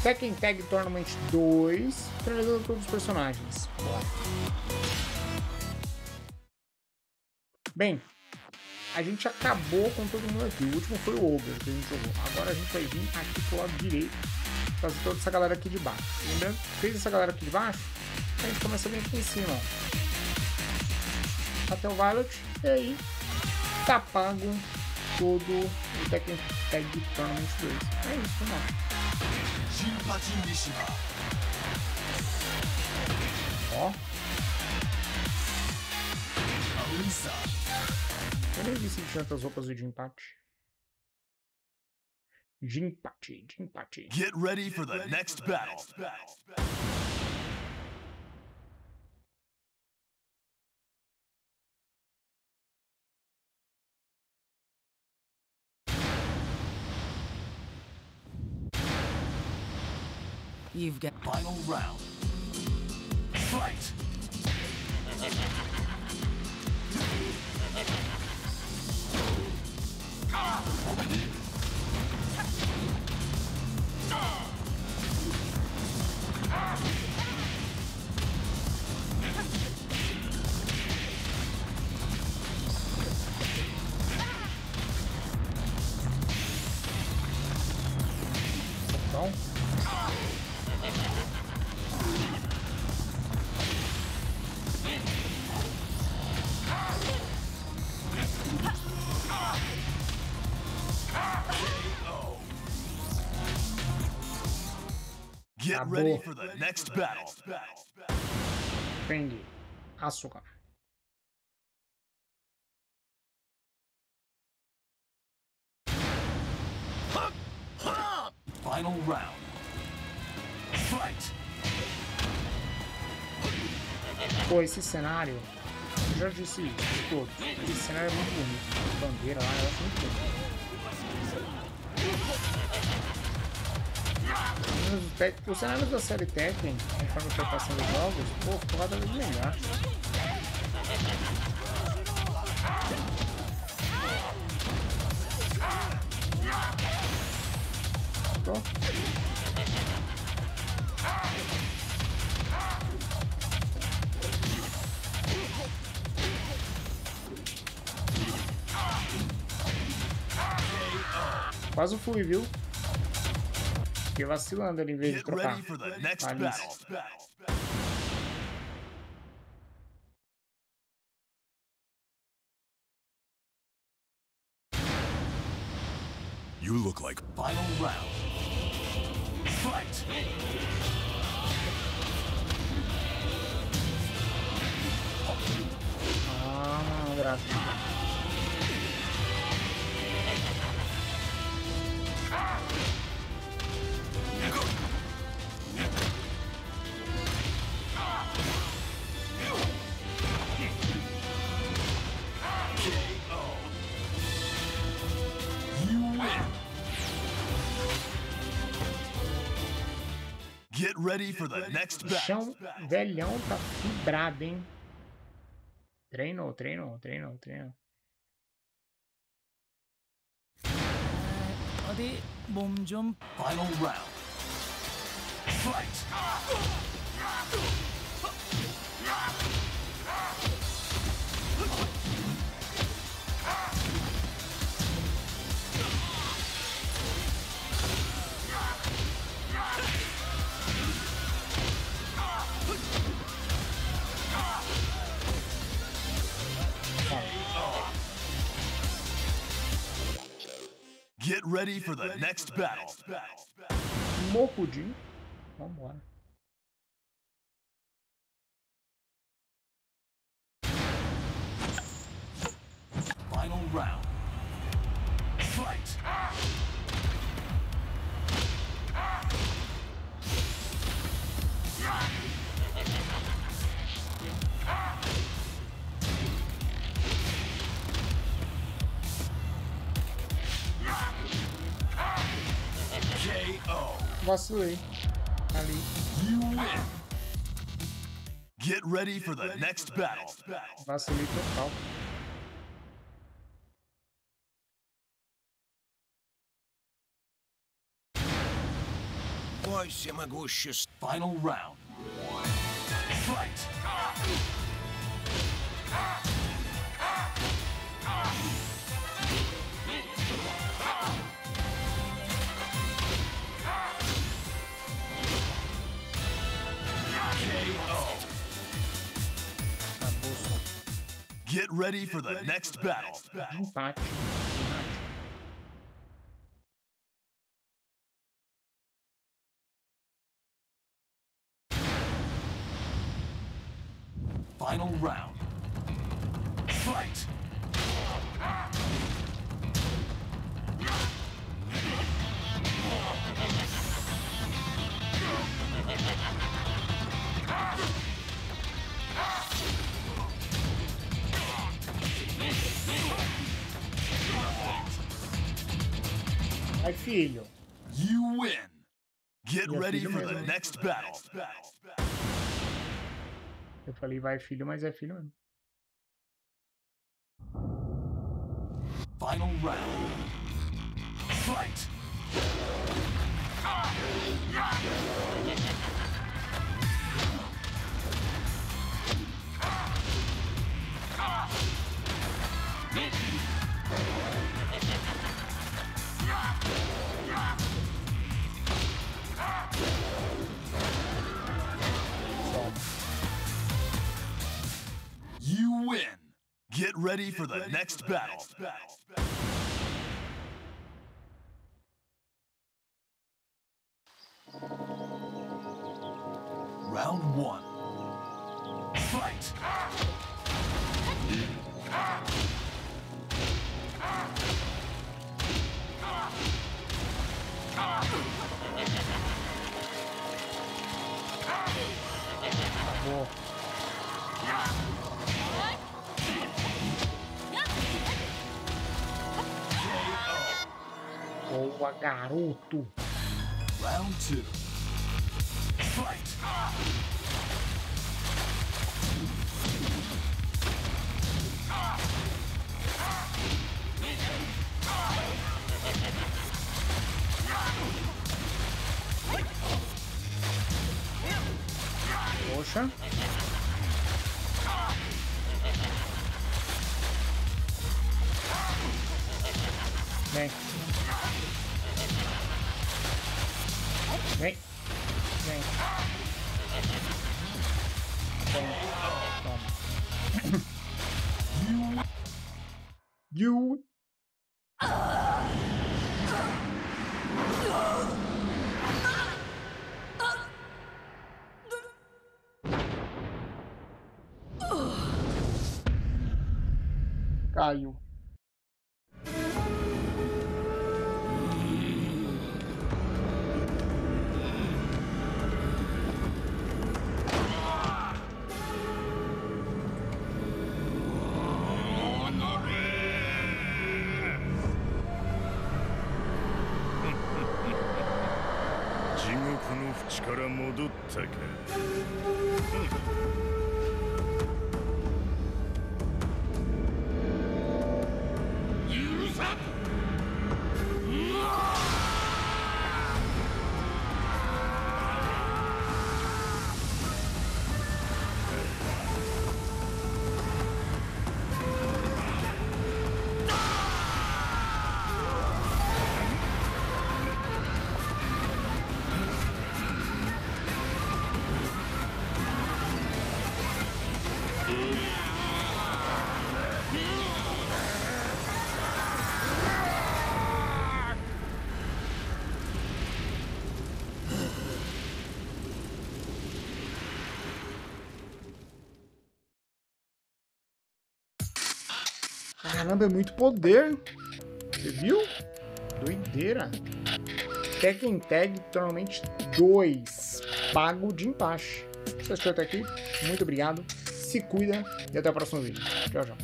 Tekken Tag Tournament 2, treinador de todos os personagens. Bora. Bem, a gente acabou com todo mundo aqui. O último foi o Ogre que a gente jogou. Agora a gente vai vir aqui pro lado direito, fazer toda essa galera aqui de baixo. Lembrando que fez essa galera aqui de baixo, a gente começa bem aqui em cima, ó. Até o Violet, e aí tá pago todo o Tekken Tag Tournament 2. É isso, vamos lá. Ó. Eu nem vi se tinha tantas roupas de empate. Jinpachi. Get ready for the next battle. You've got Final round. Fight. Então. Get ready for the next battle. Prende. Asuka. Final round. Fight. Pô, esse cenário, eu já disse isso de todos. Esse cenário é muito bonito. A bandeira lá, eu acho muito bonito. Os cenários da série Tekken, conforme foi passando os jogos, pô, ficou cada vez melhor. Pronto. Quase fui, viu? Fiquei vacilando ali em vez de Get trocar. ready for the next Alice. battle. You look like final round. Fight. Ah, graças. Get ready for the next O battle. chão velhão tá fibrado, hein? Treinou. 어디 몸 좀 Final round. Fight. Get ready for the next battle. Mokudin. Vambora. Final round. Fight. KO. Vacilei. Ali. You win. Get ready for the next battle. Vacilei total. Ой, всемогущий. Final round. Fight. Get ready for the next battle. Empate. Final round. Fight. Vai, filho. You win. Get Meu ready filho for the mesmo. next battle. Eu falei vai, filho, mas é filho mesmo. Final round. Fight. You win. Get ready for the next battle. Round one. Fight. Acabou. Boa, garoto. Round two. Fight. Poxa. Vem. Vem. Vem. Vem. Toma. You. Caiu. Caramba, é muito poder. Você viu? Doideira. Tekken Tag, literalmente 2. Pago de empache. Se você assistiu até aqui, muito obrigado. Se cuida e até o próximo vídeo. Tchau, tchau.